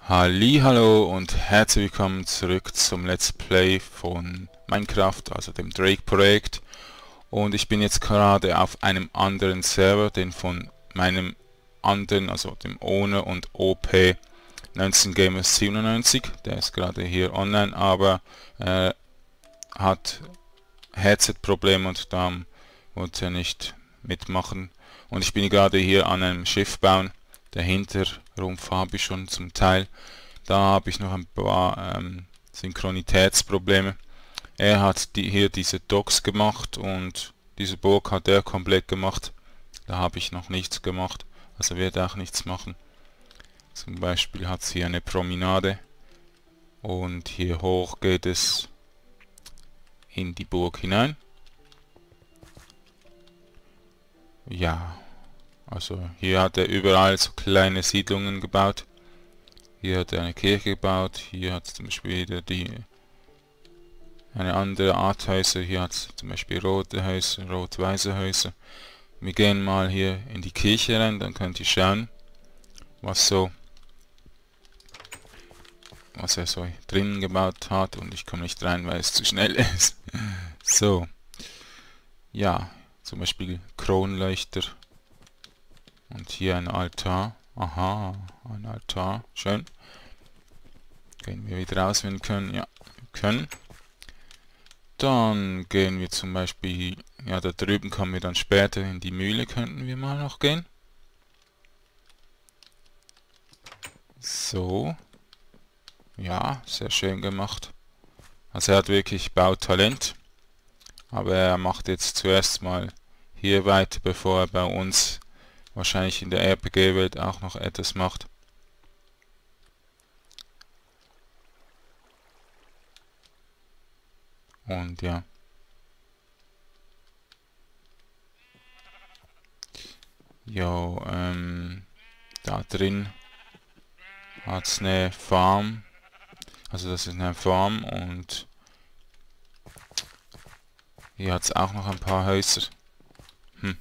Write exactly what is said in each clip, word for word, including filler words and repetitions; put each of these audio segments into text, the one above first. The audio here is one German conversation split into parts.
Hallihallo und herzlich willkommen zurück zum Let's Play von Minecraft, also dem Drake-Projekt. Und ich bin jetzt gerade auf einem anderen Server, den von meinem anderen, also dem Owner und O P neunzehn Gamers siebenundneunzig. Der ist gerade hier online, aber er hat Headset-Probleme und darum wollte er nicht mitmachen. Und ich bin gerade hier an einem Schiff bauen. Der Hinterrumpf habe ich schon zum Teil. Da habe ich noch ein paar ähm, Synchronitätsprobleme. Er hat die, hier diese Docks gemacht und diese Burg hat er komplett gemacht. Da habe ich noch nichts gemacht, also wird auch nichts machen. Zum Beispiel hat es hier eine Promenade und hier hoch geht es in die Burg hinein. Ja. Also hier hat er überall so kleine Siedlungen gebaut. Hier hat er eine Kirche gebaut. Hier hat es zum Beispiel wieder die eine andere Art Häuser. Hier hat es zum Beispiel rote Häuser, rot-weiße Häuser. Wir gehen mal hier in die Kirche rein, dann könnt ihr schauen, was so was er so drinnen gebaut hat. Und ich komme nicht rein, weil es zu schnell ist. So. Ja, zum Beispiel Kronleuchter. Und hier ein Altar. Aha, ein Altar. Schön. Gehen wir wieder raus, wenn wir können. Ja, wir können. Dann gehen wir zum Beispiel... Ja, da drüben kommen wir dann später in die Mühle. Könnten wir mal noch gehen. So. Ja, sehr schön gemacht. Also er hat wirklich Bautalent. Aber er macht jetzt zuerst mal hier weiter, bevor er bei uns... wahrscheinlich in der R P G-Welt auch noch etwas macht. Und ja. Jo, ähm, da drin hat es eine Farm. Also das ist eine Farm und hier hat es auch noch ein paar Häuser. Hm.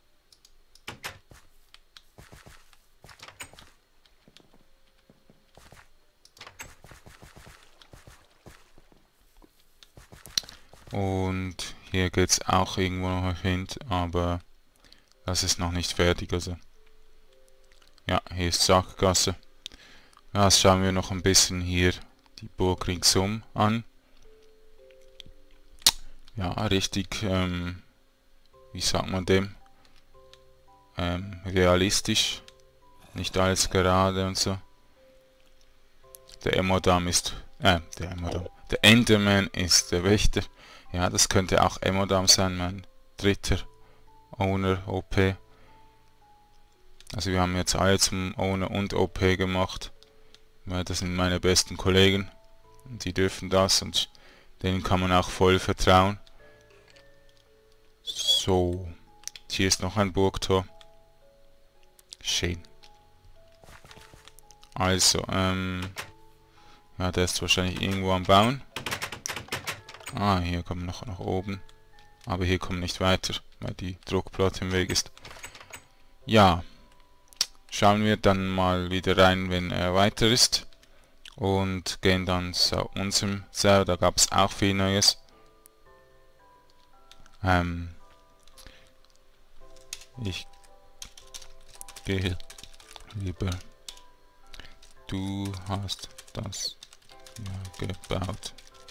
Und hier geht es auch irgendwo noch hin, aber das ist noch nicht fertig, also. Ja, hier ist Sackgasse. Ja, jetzt schauen wir noch ein bisschen hier die Burg ringsum an. Ja, richtig, ähm, wie sagt man dem? Ähm, realistisch. Nicht alles gerade und so. Der Emodam ist, äh, der Emodam. Der Enderman ist der Wächter. Ja, das könnte auch Emodam sein, mein dritter Owner O P. Also wir haben jetzt alle zum Owner und O P gemacht. Weil das sind meine besten Kollegen. Und die dürfen das und denen kann man auch voll vertrauen. So. Hier ist noch ein Burgtor. Schön. Also, ähm... ja, der ist wahrscheinlich irgendwo am Bauen. Ah, hier kommen wir noch nach oben. Aber hier kommen wir nicht weiter, weil die Druckplatte im Weg ist. Ja. Schauen wir dann mal wieder rein, wenn er weiter ist. Und gehen dann zu unserem Server. Da gab es auch viel Neues. Ähm... Ich gehe lieber. Du hast das ja gebaut.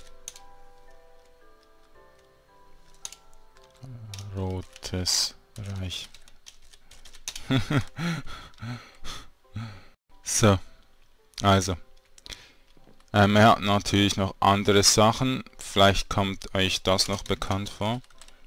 Rotes Reich. So, also. Ähm, er hat natürlich noch andere Sachen. Vielleicht kommt euch das noch bekannt vor.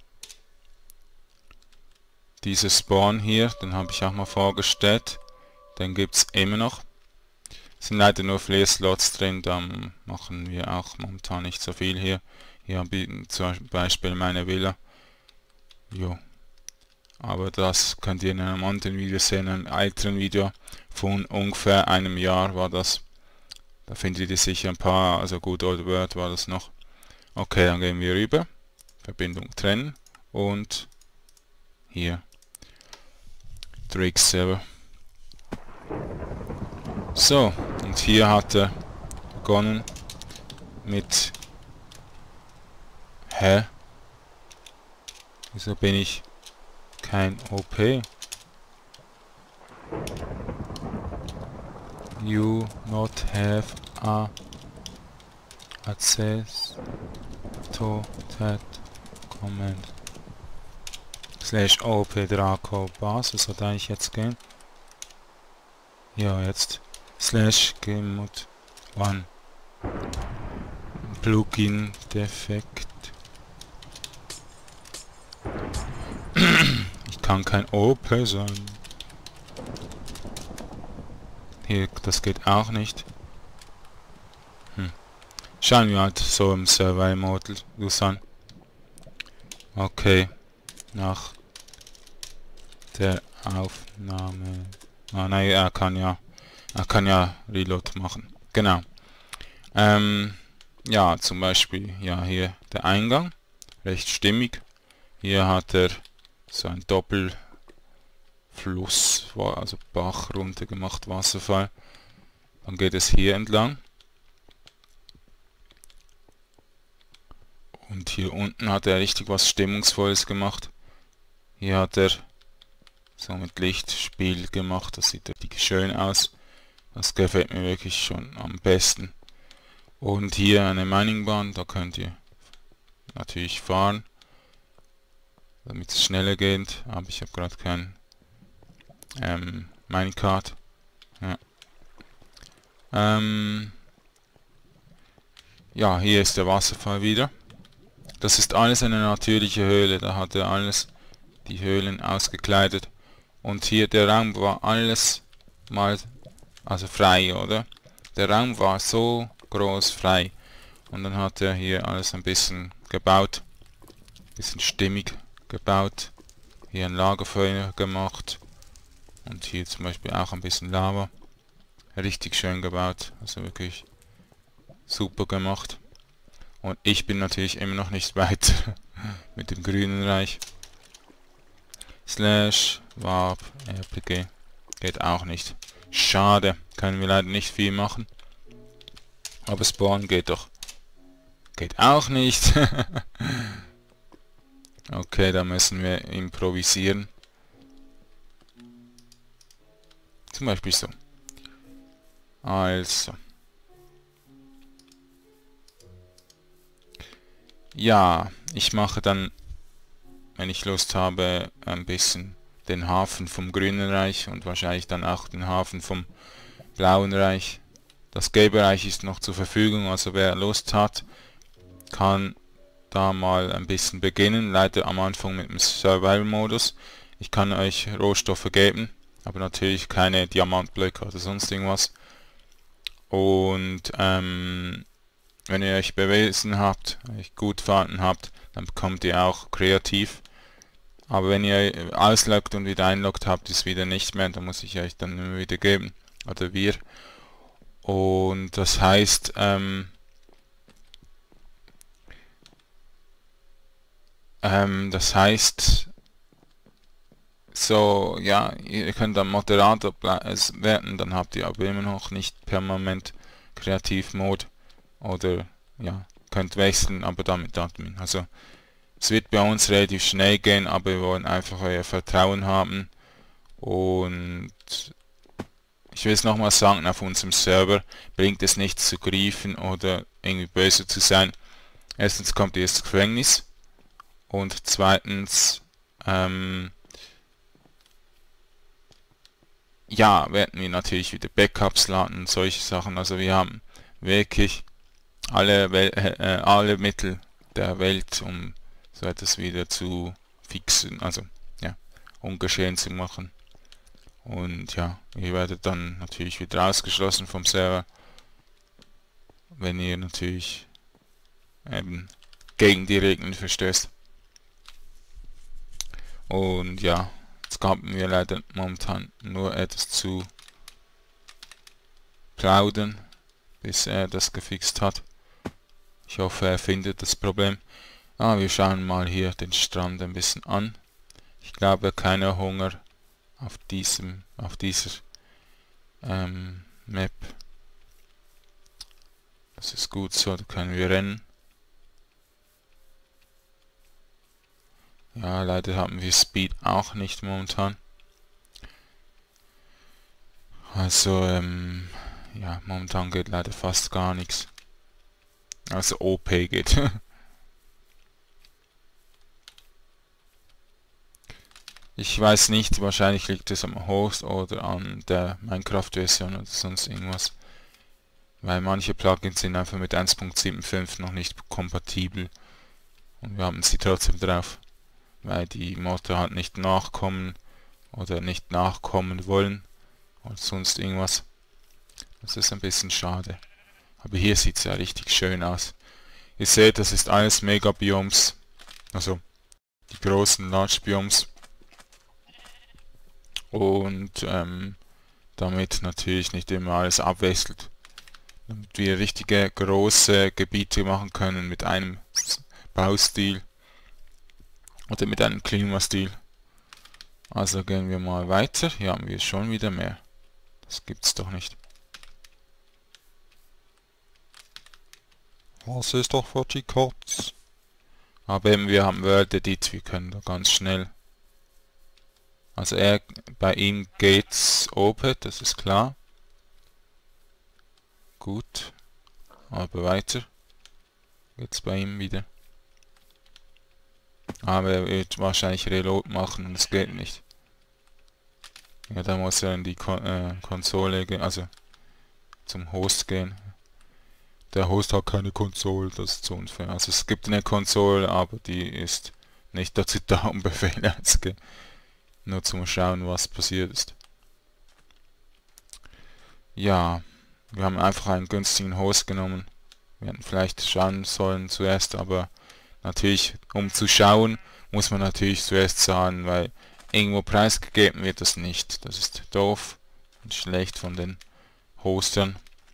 Dieser Spawn hier, den habe ich auch mal vorgestellt. Den gibt es immer noch. Es sind leider nur vier Slots drin, dann machen wir auch momentan nicht so viel hier. Hier habe ich zum Beispiel meine Villa. Jo. Aber das könnt ihr in einem anderen Video sehen, einem älteren Video von ungefähr einem Jahr war das. Da findet ihr sicher ein paar, also Good Old World war das noch. Okay, dann gehen wir rüber. Verbindung trennen und hier. Drake Server. So, und Und hier hat er begonnen mit... Hä? Wieso bin ich kein O P? You not have a access to that command. Slash O P Draco Basis hat eigentlich jetzt gehen. Ja, jetzt. Slash Gmod one. Plugin Defekt. Ich kann kein O P sein. Hier, das geht auch nicht. Hm. Schauen wir halt so im Survival-Modus an. Okay. Nach der Aufnahme. Ah nein, er kann ja. Er kann ja Reload machen. Genau. Ähm, ja, zum Beispiel, ja, hier der Eingang. Recht stimmig. Hier hat er so ein Doppelfluss, also Bach runter gemacht, Wasserfall. Dann geht es hier entlang. Und hier unten hat er richtig was Stimmungsvolles gemacht. Hier hat er so mit Lichtspiel gemacht, das sieht richtig schön aus. Das gefällt mir wirklich schon am besten. Und hier eine Miningbahn, da könnt ihr natürlich fahren, damit es schneller geht. Aber ich habe gerade kein ähm, Minecart. Ja. Ähm, ja, hier ist der Wasserfall wieder. Das ist alles eine natürliche Höhle, da hat er alles, die Höhlen ausgekleidet. Und hier der Raum war alles mal, also frei, oder? Der Raum war so groß frei. Und dann hat er hier alles ein bisschen gebaut, ein bisschen stimmig gebaut. Hier ein Lagerfeuer gemacht. Und hier zum Beispiel auch ein bisschen Lava. Richtig schön gebaut, also wirklich super gemacht. Und ich bin natürlich immer noch nicht weit mit dem grünen Reich. Slash warp R P G geht auch nicht. Schade, können wir leider nicht viel machen. Aber Spawn geht doch. Geht auch nicht. Okay, da müssen wir improvisieren. Zum Beispiel so. Also. Ja, ich mache dann, wenn ich Lust habe, ein bisschen den Hafen vom Grünen Reich und wahrscheinlich dann auch den Hafen vom Blauen Reich. Das gelbe Reich ist noch zur Verfügung, also wer Lust hat, kann da mal ein bisschen beginnen. Leider am Anfang mit dem Survival-Modus. Ich kann euch Rohstoffe geben, aber natürlich keine Diamantblöcke oder sonst irgendwas. Und ähm, wenn ihr euch bewiesen habt, euch gut verhalten habt, dann bekommt ihr auch kreativ. Aber wenn ihr ausloggt und wieder einloggt, habt ihr es wieder nicht mehr, dann muss ich euch dann immer wieder geben. Oder wir. Und das heißt, ähm, ähm, das heißt, so, ja, ihr könnt dann Moderator werden, dann habt ihr aber immer noch nicht permanent Kreativmode. Oder, ja, könnt wechseln, aber damit Admin. Also, es wird bei uns relativ schnell gehen, aber wir wollen einfach euer Vertrauen haben. Und ich will es nochmal sagen, auf unserem Server bringt es nichts zu griefen oder irgendwie böse zu sein. Erstens kommt ihr ins Gefängnis und zweitens ähm, ja, werden wir natürlich wieder Backups laden und solche Sachen. Also wir haben wirklich alle, Wel äh, alle Mittel der Welt, um so etwas wieder zu fixen, also ja, ungeschehen zu machen. Und ja, ihr werdet dann natürlich wieder ausgeschlossen vom Server, wenn ihr natürlich eben gegen die Regeln verstößt. Und ja, jetzt haben wir leider momentan nur etwas zu plaudern, bis er das gefixt hat. Ich hoffe, er findet das Problem. Ah, wir schauen mal hier den Strand ein bisschen an. Ich glaube, keiner Hunger auf diesem, auf dieser ähm, Map. ist gut so, da können wir rennen. Ja, leider haben wir Speed auch nicht momentan. Also, ähm, ja, momentan geht leider fast gar nichts. Also O P geht. Ich weiß nicht, wahrscheinlich liegt es am Host oder an der Minecraft-Version oder sonst irgendwas. Weil manche Plugins sind einfach mit eins Punkt sieben Punkt fünf noch nicht kompatibel. Und wir haben sie trotzdem drauf. Weil die Motor halt nicht nachkommen oder nicht nachkommen wollen. Oder sonst irgendwas. Das ist ein bisschen schade. Aber hier sieht es ja richtig schön aus. Ihr seht, das ist alles Mega-Biomes. Also die großen Large-Biomes. Und ähm, damit natürlich nicht immer alles abwechselt. Damit wir richtige große Gebiete machen können mit einem Baustil oder mit einem Klimastil. Also gehen wir mal weiter. Hier haben wir schon wieder mehr. Das gibt's doch nicht. Was ist doch für die Codes? Aber eben, wir haben World Edit, wir können da ganz schnell. Also er, bei ihm geht's open, das ist klar. Gut. Aber weiter geht's bei ihm wieder. Aber er wird wahrscheinlich Reload machen und es geht nicht. Ja, da muss er in die Kon äh, Konsole gehen, also zum Host gehen. Der Host hat keine Konsole, das ist zu unfair. Also es gibt eine Konsole, aber die ist nicht dazu da, um Befehle einzugeben. Nur zum Schauen, was passiert ist. Ja, wir haben einfach einen günstigen Host genommen. Wir hätten vielleicht schauen sollen zuerst, aber natürlich, um zu schauen, muss man natürlich zuerst zahlen, weil irgendwo preisgegeben wird das nicht. Das ist doof und schlecht von den Hostern.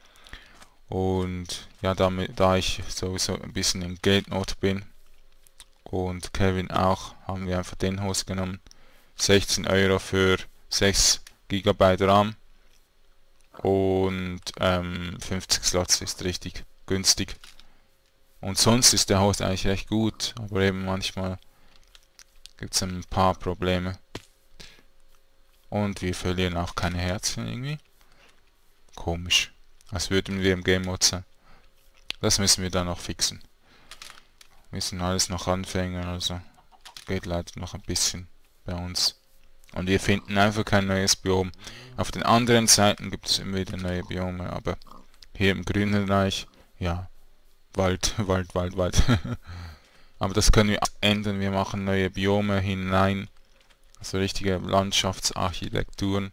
Und ja, damit, da ich sowieso ein bisschen in Geldnot bin und Kevin auch, haben wir einfach den Host genommen. sechzehn Euro für sechs Gigabyte RAM und ähm, fünfzig Slots ist richtig günstig. Und sonst ist der Host eigentlich recht gut, aber eben manchmal gibt es ein paar Probleme. Und wir verlieren auch keine Herzen irgendwie. Komisch. Als würden wir im Game Mode sein. Das müssen wir dann noch fixen. Wir sind alles noch Anfänger, also geht leider noch ein bisschen bei uns. Und wir finden einfach kein neues Biom. Auf den anderen Seiten gibt es immer wieder neue Biome, aber hier im grünen Reich, ja, Wald, Wald, Wald, Wald. Aber das können wir ändern. Wir machen neue Biome hinein. Also richtige Landschaftsarchitekturen.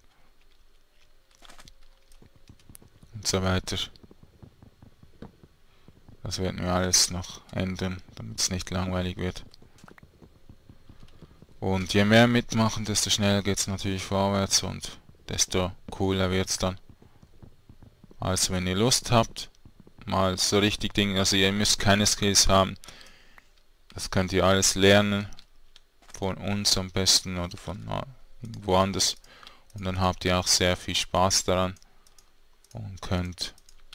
Und so weiter. Das werden wir alles noch ändern, damit es nicht langweilig wird. Und je mehr mitmachen, desto schneller geht es natürlich vorwärts und desto cooler wird es dann. Also wenn ihr Lust habt, mal so richtig Dinge, also ihr müsst keine Skills haben. Das könnt ihr alles lernen. Von uns am besten oder von irgendwo anders. Und dann habt ihr auch sehr viel Spaß daran. Und könnt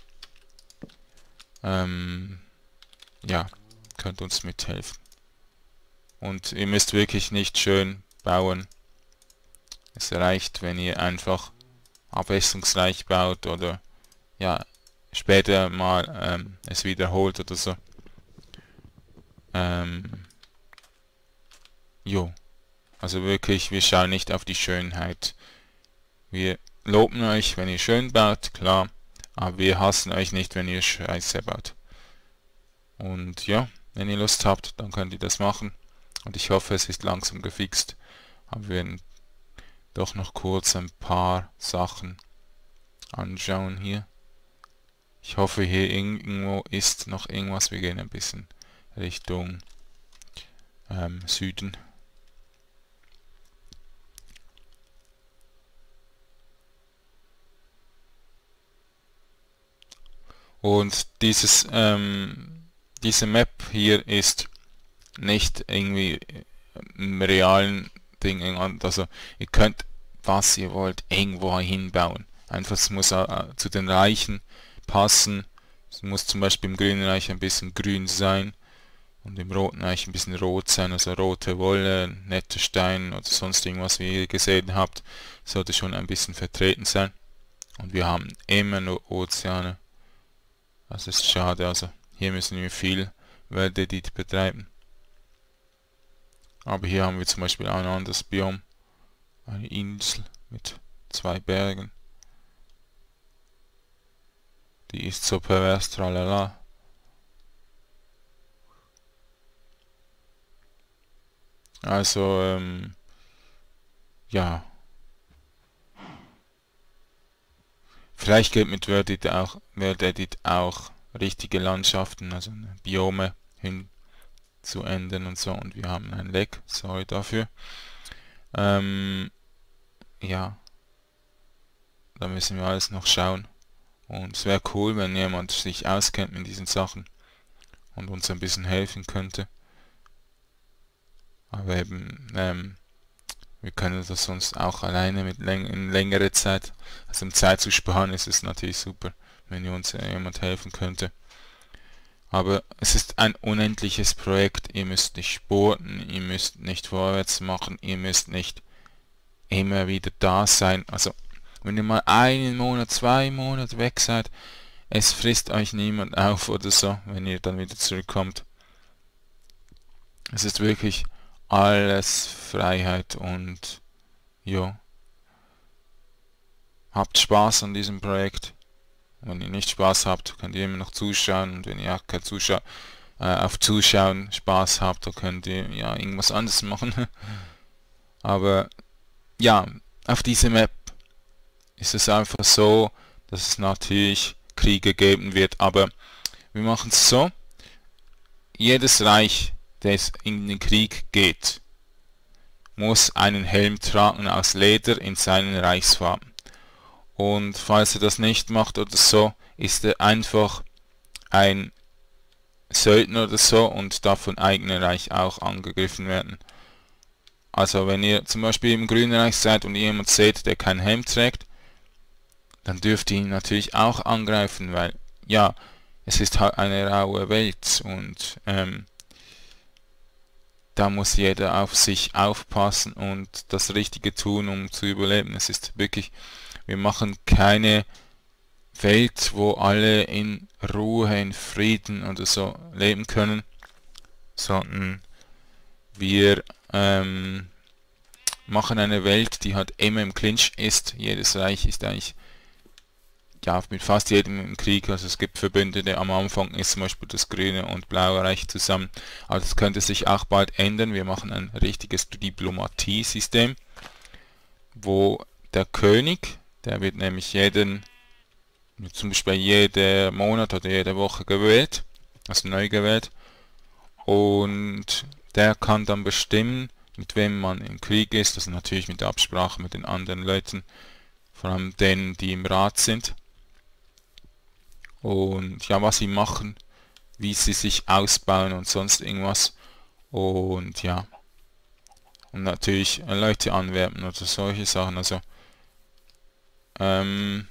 ähm, ja, könnt uns mithelfen. Und ihr müsst wirklich nicht schön bauen. Es reicht, wenn ihr einfach abwechslungsreich baut oder ja, später mal ähm, es wiederholt oder so. Ähm, jo. Also wirklich, wir schauen nicht auf die Schönheit. Wir loben euch, wenn ihr schön baut, klar. Aber wir hassen euch nicht, wenn ihr Scheiße baut. Und ja, wenn ihr Lust habt, dann könnt ihr das machen. Und ich hoffe, es ist langsam gefixt. Aber wir werden doch noch kurz ein paar Sachen anschauen hier. Ich hoffe, hier irgendwo ist noch irgendwas. Wir gehen ein bisschen Richtung ähm, Süden. Und dieses, ähm, diese Map hier ist nicht irgendwie im realen Ding, also ihr könnt, was ihr wollt, irgendwo hinbauen. Einfach, es muss äh, zu den Reichen passen, Es muss zum Beispiel im grünen Reich ein bisschen grün sein und im roten Reich ein bisschen rot sein, also rote Wolle, netter Stein oder sonst irgendwas, wie ihr gesehen habt, sollte schon ein bisschen vertreten sein. Und wir haben immer nur Ozeane. Das ist schade, also hier müssen wir viel Weltedit betreiben. Aber hier haben wir zum Beispiel ein anderes Biom, eine Insel mit zwei Bergen. Die ist so pervers, tralala. Also, ähm, ja. Vielleicht geht mit WorldEdit auch, WorldEdit auch richtige Landschaften, also Biome hin zu ändern und so. Und wir haben ein Leck, sorry dafür. Ähm, ja, da müssen wir alles noch schauen. Und es wäre cool, wenn jemand sich auskennt mit diesen Sachen und uns ein bisschen helfen könnte. Aber eben, ähm, wir können das sonst auch alleine mit läng in längere Zeit, also um Zeit zu sparen, ist es natürlich super, wenn uns jemand helfen könnte. Aber es ist ein unendliches Projekt, ihr müsst nicht sporten, ihr müsst nicht vorwärts machen, ihr müsst nicht immer wieder da sein. Also, wenn ihr mal einen Monat, zwei Monate weg seid, es frisst euch niemand auf oder so, wenn ihr dann wieder zurückkommt. Es ist wirklich alles Freiheit und ja, habt Spaß an diesem Projekt. Wenn ihr nicht Spaß habt, könnt ihr immer noch zuschauen, und wenn ihr auch kein Zuschau äh, auf Zuschauen Spaß habt, dann könnt ihr ja irgendwas anderes machen. Aber ja, auf dieser Map ist es einfach so, dass es natürlich Kriege geben wird, aber wir machen es so: Jedes Reich, das in den Krieg geht, muss einen Helm tragen aus Leder in seinen Reichsfarben. Und falls er das nicht macht oder so, ist er einfach ein Söldner oder so und darf von eigenem Reich auch angegriffen werden. Also wenn ihr zum Beispiel im grünen Reich seid und jemand seht, der keinen Helm trägt, dann dürft ihr ihn natürlich auch angreifen, weil ja, es ist halt eine raue Welt und ähm, da muss jeder auf sich aufpassen und das Richtige tun, um zu überleben. Es ist wirklich, wir machen keine Welt, wo alle in Ruhe, in Frieden oder so leben können, sondern wir ähm, machen eine Welt, die halt immer im Clinch ist. Jedes Reich ist eigentlich ja mit fast jedem im Krieg, also es gibt Verbündete. Am Anfang ist zum Beispiel das Grüne und Blaue Reich zusammen, aber das könnte sich auch bald ändern. Wir machen ein richtiges Diplomatie-System, wo der König, der wird nämlich jeden, zum Beispiel jeder Monat oder jede Woche gewählt, also neu gewählt, und der kann dann bestimmen, mit wem man im Krieg ist, also natürlich mit Absprache mit den anderen Leuten, vor allem denen, die im Rat sind. Und ja, was sie machen, wie sie sich ausbauen und sonst irgendwas. Und ja, und natürlich Leute anwerben oder solche Sachen. Also ähm,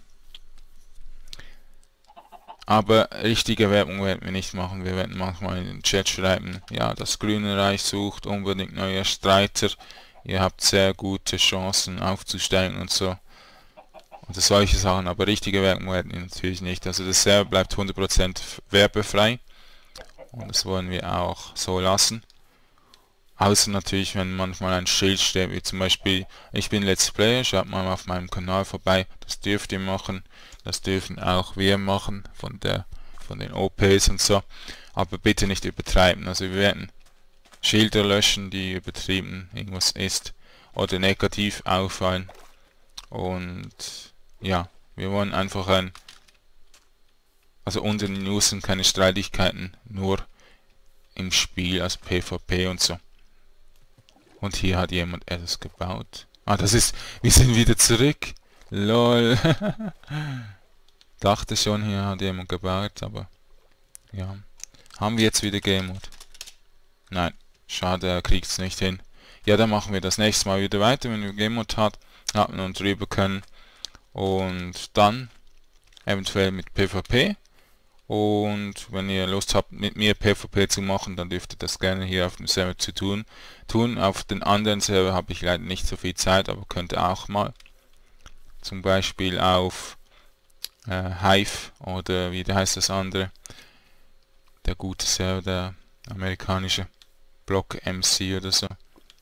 aber richtige Werbung werden wir nicht machen. Wir werden manchmal in den Chat schreiben, ja, das Grüne Reich sucht unbedingt neue Streiter. Ihr habt sehr gute Chancen aufzusteigen und so. Oder solche Sachen, aber richtige Werbung werden wir natürlich nicht. Also das Server bleibt hundert Prozent werbefrei und das wollen wir auch so lassen. Außer natürlich, wenn manchmal ein Schild steht, wie zum Beispiel, ich bin Let's Player, schaut mal auf meinem Kanal vorbei, das dürft ihr machen, das dürfen auch wir machen, von der von den O Ps und so, aber bitte nicht übertreiben. Also wir werden Schilder löschen, die übertrieben irgendwas ist oder negativ auffallen. Und ja, wir wollen einfach ein, also unter den Usern keine Streitigkeiten, nur im Spiel, also PvP und so. Und hier hat jemand etwas gebaut. Ah, das ist, wir sind wieder zurück. Lol. Dachte schon, hier hat jemand gebaut, aber ja. Haben wir jetzt wieder Game Mode? Nein, schade, er kriegt es nicht hin. Ja, dann machen wir das nächste Mal wieder weiter, wenn wir Game Mode hat, haben und drüber können. Und dann eventuell mit PvP Und wenn ihr Lust habt, mit mir PvP zu machen, dann dürft ihr das gerne hier auf dem Server zu tun. tun. Auf den anderen Server habe ich leider nicht so viel Zeit, aber könnt ihr auch mal. Zum Beispiel auf äh, Hive oder wie heißt das andere? Der gute Server, der amerikanische Block M C oder so.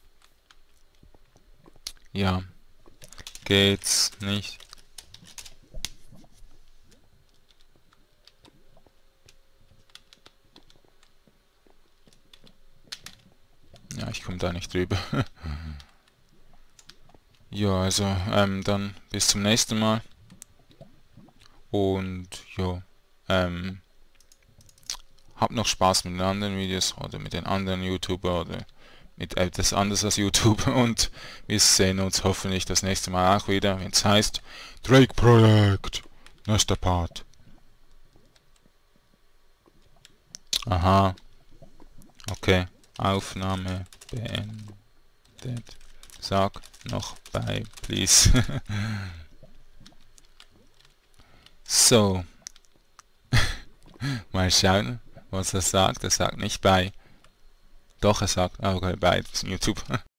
Ja, geht's nicht. Ja, ich komme da nicht drüber. Ja, also ähm, dann bis zum nächsten Mal. Und ja, ähm, habt noch Spaß mit den anderen Videos oder mit den anderen YouTuber oder mit etwas anderes als YouTube. Und wir sehen uns hoffentlich das nächste Mal auch wieder, wenn es heißt Drake Projekt, nächster Part. Aha, okay, Aufnahme beendet. Sag noch bye, please. So, mal schauen, was er sagt. Er sagt nicht bye. Doch, er sagt, okay, bye, das ist YouTube.